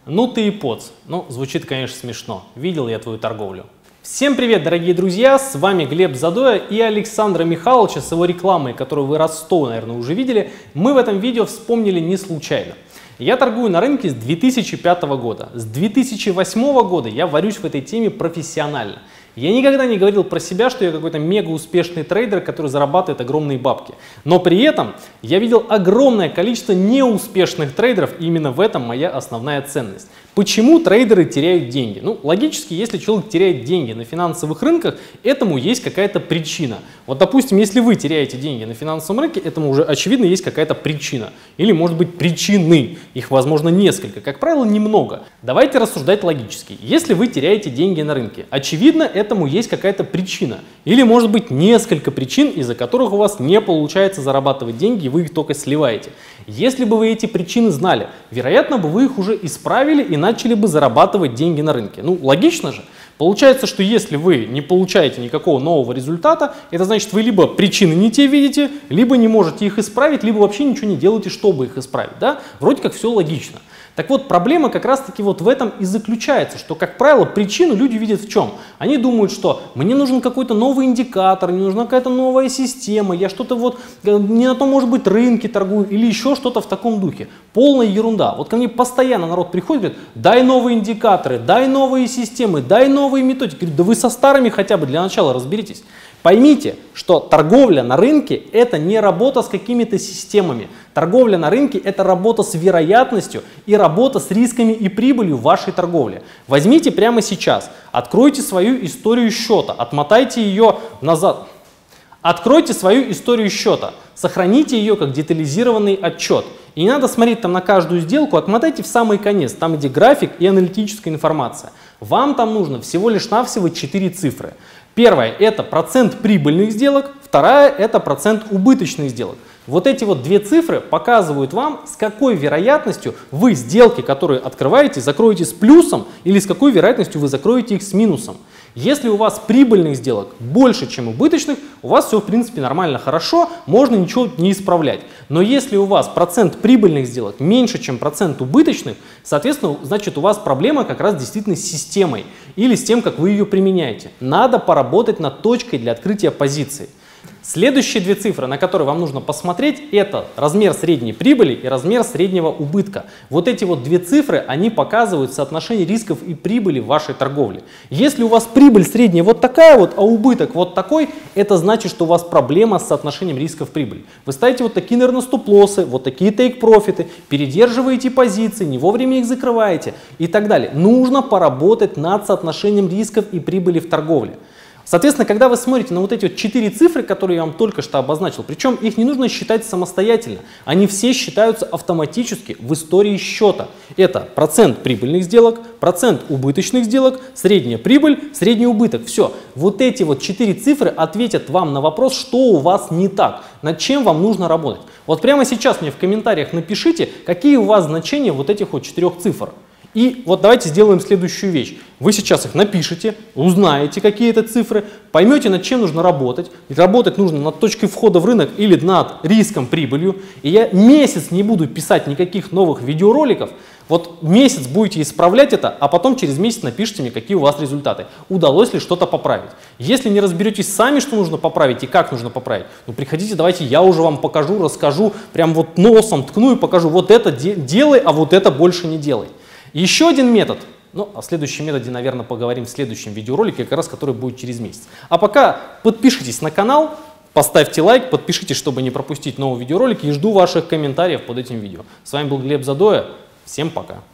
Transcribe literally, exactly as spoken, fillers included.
Ну ты и поц. Ну, звучит, конечно, смешно. Видел я твою торговлю. Всем привет, дорогие друзья! С вами Глеб Задоя и Александра Михайловича с его рекламой, которую вы раз сто, наверное, уже видели. Мы в этом видео вспомнили не случайно. Я торгую на рынке с две тысячи пятого года. С две тысячи восьмого года я варюсь в этой теме профессионально. Я никогда не говорил про себя, что я какой-то мега успешный трейдер, который зарабатывает огромные бабки. Но при этом я видел огромное количество неуспешных трейдеров, и именно в этом моя основная ценность. Почему трейдеры теряют деньги? Ну, логически, если человек теряет деньги на финансовых рынках, этому есть какая-то причина. Вот, допустим, если вы теряете деньги на финансовом рынке, этому уже очевидно есть какая-то причина. Или, может быть, причины. Их, возможно, несколько. Как правило, немного. Давайте рассуждать логически. Если вы теряете деньги на рынке, очевидно, этому есть какая-то причина. Или, может быть, несколько причин, из-за которых у вас не получается зарабатывать деньги, и вы их только сливаете. Если бы вы эти причины знали, вероятно бы вы их уже исправили и начали бы зарабатывать деньги на рынке. Ну, логично же. Получается, что если вы не получаете никакого нового результата, это значит, вы либо причины не те видите, либо не можете их исправить, либо вообще ничего не делаете, чтобы их исправить. Да? Вроде как все логично. Так вот, проблема как раз-таки вот в этом и заключается, что, как правило, причину люди видят в чем? Они думают, что мне нужен какой-то новый индикатор, мне нужна какая-то новая система, я что-то вот не на том, может быть, рынке торгую или еще что-то в таком духе. Полная ерунда. Вот ко мне постоянно народ приходит и говорит, дай новые индикаторы, дай новые системы, дай новые методики. Говорю, да вы со старыми хотя бы для начала разберитесь. Поймите, что торговля на рынке – это не работа с какими-то системами. Торговля на рынке – это работа с вероятностью и работа с рисками и прибылью вашей торговли. Возьмите прямо сейчас, откройте свою историю счета, отмотайте ее назад. Откройте свою историю счета, сохраните ее как детализированный отчет. И не надо смотреть там на каждую сделку, отмотайте в самый конец, там где график и аналитическая информация. Вам там нужно всего лишь навсего четыре цифры. Первая – это процент прибыльных сделок, вторая – это процент убыточных сделок. Вот эти вот две цифры показывают вам, с какой вероятностью вы сделки, которые открываете, закроете с плюсом или с какой вероятностью вы закроете их с минусом. Если у вас прибыльных сделок больше, чем убыточных, у вас все в принципе нормально, хорошо, можно ничего не исправлять. Но если у вас процент прибыльных сделок меньше, чем процент убыточных, соответственно, значит у вас проблема как раз действительно с системой или с тем, как вы ее применяете. Надо поработать над точкой для открытия позиции. Следующие две цифры, на которые вам нужно посмотреть, это размер средней прибыли и размер среднего убытка. Вот эти вот две цифры, они показывают соотношение рисков и прибыли в вашей торговле. Если у вас прибыль средняя вот такая вот, а убыток вот такой, это значит, что у вас проблема с соотношением рисков прибыли. Вы ставите вот такие, наверное, стоп-лоссы, вот такие тейк-профиты, передерживаете позиции, не вовремя их закрываете и так далее. Нужно поработать над соотношением рисков и прибыли в торговле. Соответственно, когда вы смотрите на вот эти вот четыре цифры, которые я вам только что обозначил, причем их не нужно считать самостоятельно, они все считаются автоматически в истории счета. Это процент прибыльных сделок, процент убыточных сделок, средняя прибыль, средний убыток. Все. Вот эти вот четыре цифры ответят вам на вопрос, что у вас не так, над чем вам нужно работать. Вот прямо сейчас мне в комментариях напишите, какие у вас значения вот этих вот четырех цифр. И вот давайте сделаем следующую вещь. Вы сейчас их напишите, узнаете, какие это цифры, поймете, над чем нужно работать. И работать нужно над точкой входа в рынок или над риском, прибылью. И я месяц не буду писать никаких новых видеороликов. Вот месяц будете исправлять это, а потом через месяц напишите мне, какие у вас результаты. Удалось ли что-то поправить. Если не разберетесь сами, что нужно поправить и как нужно поправить, ну приходите, давайте я уже вам покажу, расскажу, прям вот носом ткну и покажу, вот это де- делай, а вот это больше не делай. Еще один метод, ну, о следующем методе, наверное, поговорим в следующем видеоролике, как раз который будет через месяц. А пока подпишитесь на канал, поставьте лайк, подпишитесь, чтобы не пропустить новые видеоролики, и жду ваших комментариев под этим видео. С вами был Глеб Задоя, всем пока.